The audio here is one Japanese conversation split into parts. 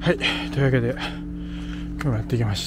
はい、というわけで今日もやってきました。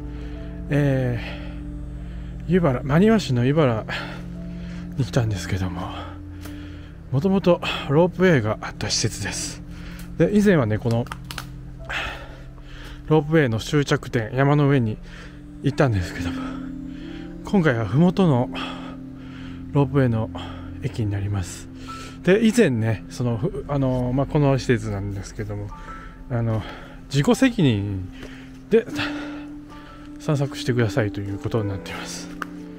湯原、真庭市の湯原に来たんですけども、もともとロープウェイがあった施設です。で、以前はね、このロープウェイの終着点、山の上に行ったんですけども、今回は麓のロープウェイの駅になります。で、以前ね、この施設なんですけども、自己責任で散策してくださいということになっています。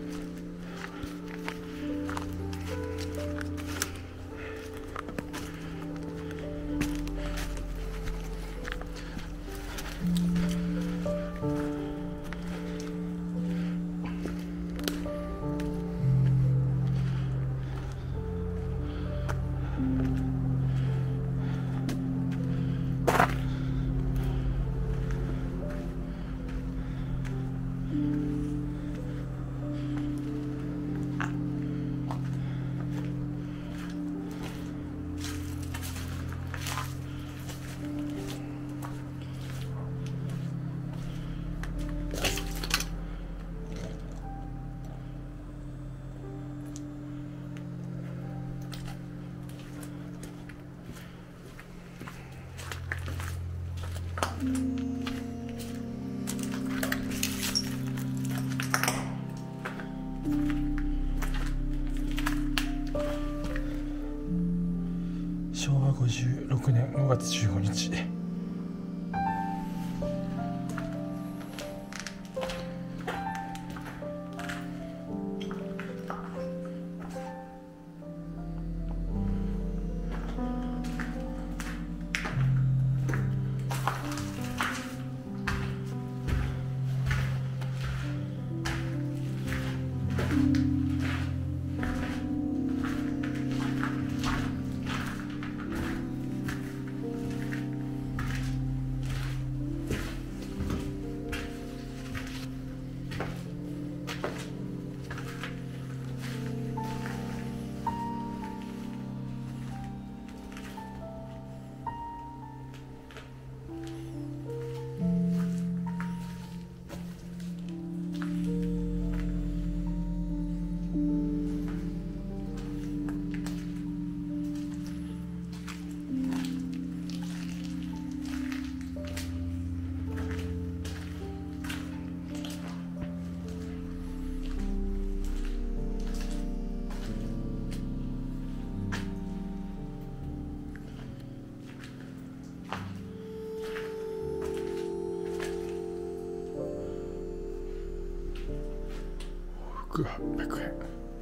昭和56年5月15日。800円。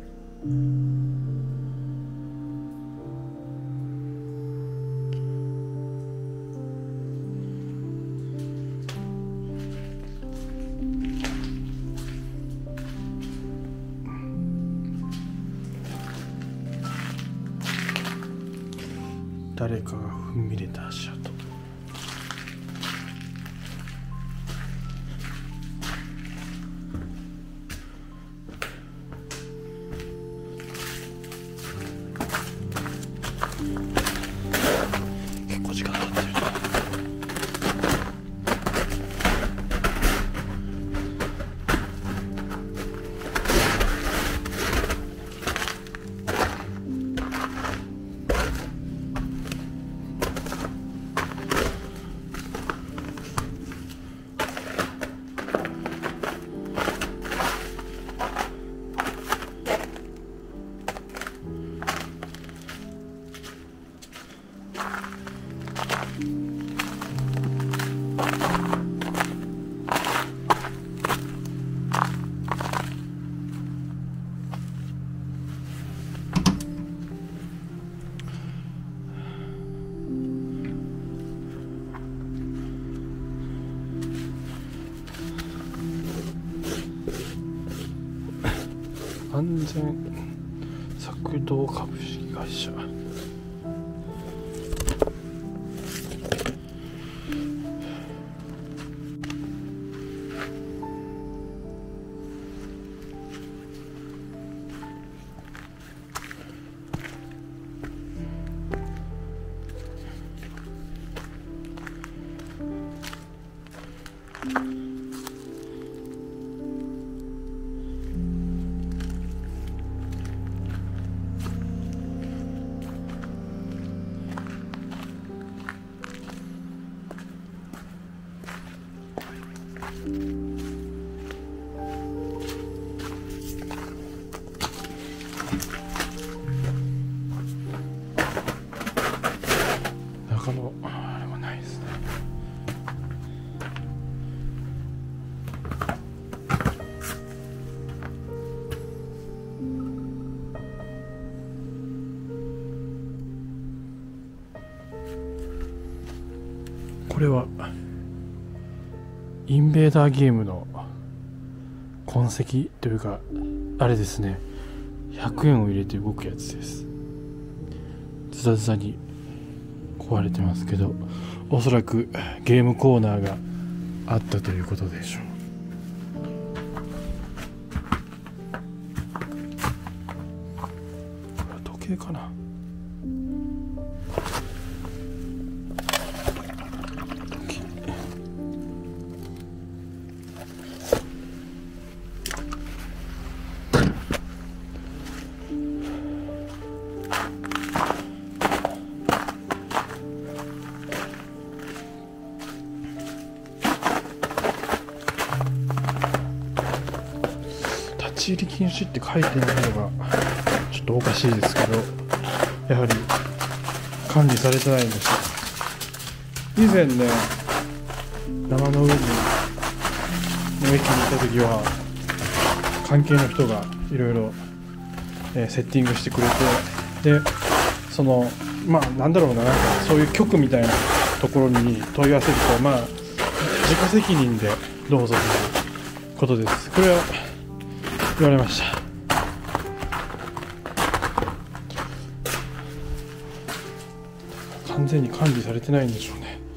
誰かが踏ん切れた足跡。結構時間経ってるな。安全策動株式会社。 これはインベーダーゲームの痕跡というかあれですね。100円を入れて動くやつです。ズタズタに壊れてますけど、おそらくゲームコーナーがあったということでしょう。時計かな。立ち入り禁止って書いてないのがちょっとおかしいですけど、やはり管理されてないんですよ。以前ね、山の上の駅に行った時は関係の人がいろいろセッティングしてくれて、でそのなんだろうな、なんかそういう局みたいなところに問い合わせると、自己責任でどうぞということです。これは言われました。完全に管理されてないんでしょうね。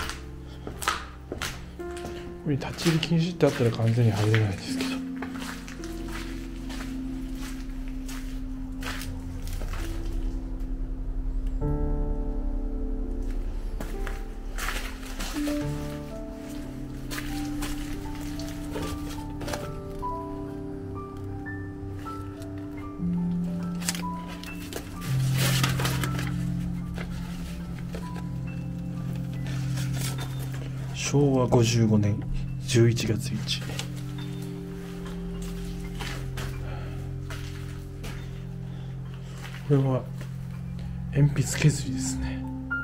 ここに立ち入り禁止ってあったら完全に入れないですけど。昭和55年11月1。これは鉛筆削りですね。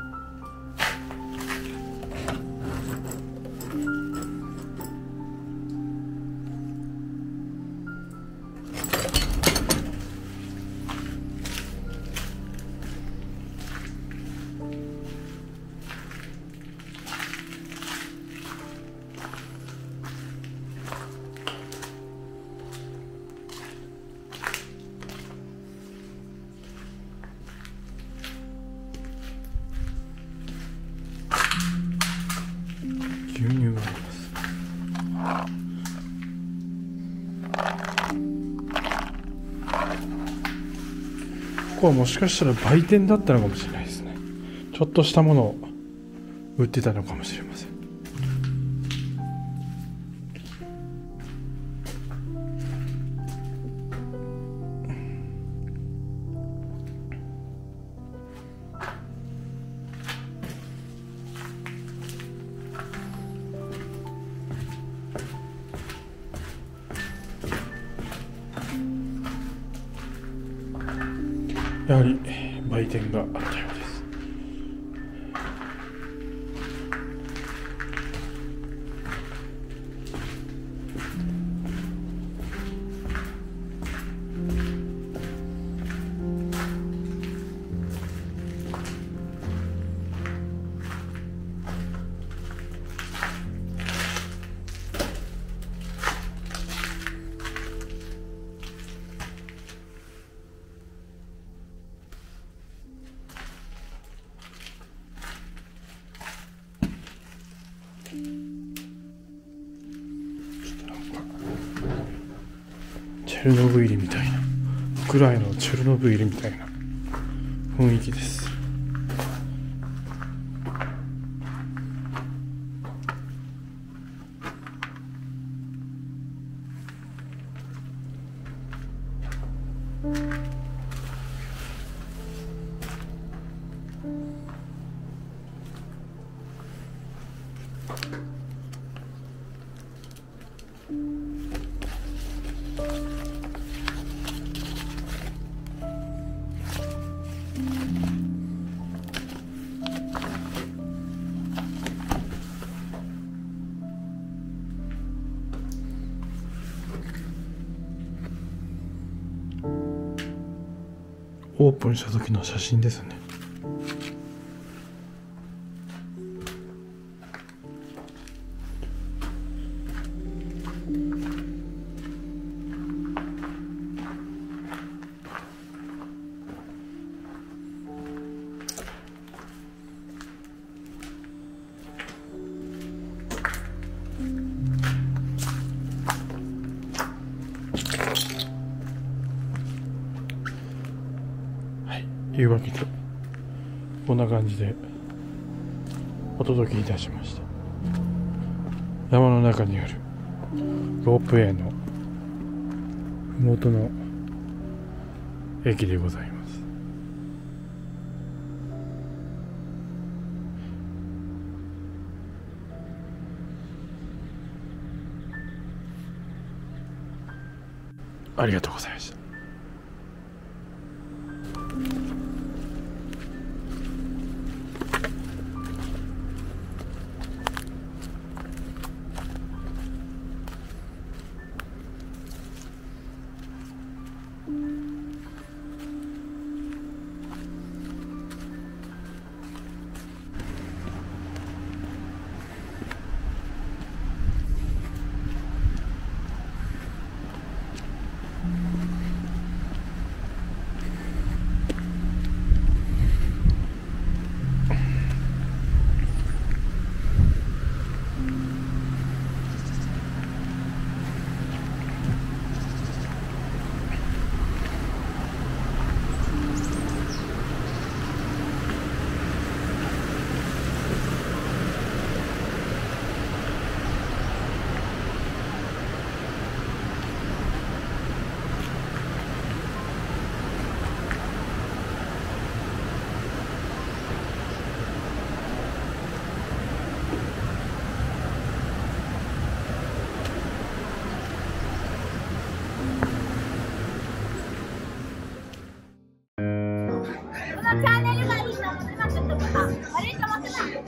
牛乳があります。ここはもしかしたら売店だったのかもしれないですね。ちょっとしたものを売ってたのかもしれません。やはり売店があったようです。チェルノブイリみたいな、ウクライナのチェルノブイリみたいな雰囲気です。オープンした時の写真ですね。 いうわけでこんな感じでお届けいたしました。山の中にあるロープウェイの麓の駅でございます。ありがとうございました。 チャンネルがいいと思ってます。悪いと思ってます。